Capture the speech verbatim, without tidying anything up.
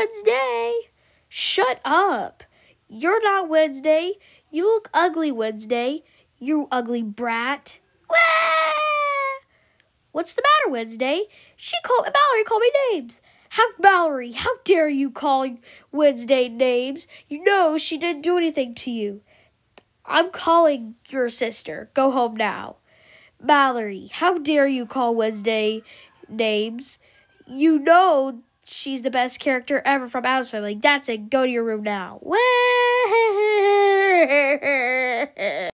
Wednesday. Shut up. You're not Wednesday. You look ugly, Wednesday. You ugly brat. Wah! What's the matter, Wednesday? She called Mallory called me names. How, Mallory, how dare you call Wednesday names? You know she didn't do anything to you. I'm calling your sister. Go home now. Mallory, how dare you call Wednesday names? You know she's the best character ever from Addams Family. That's it. Go to your room now.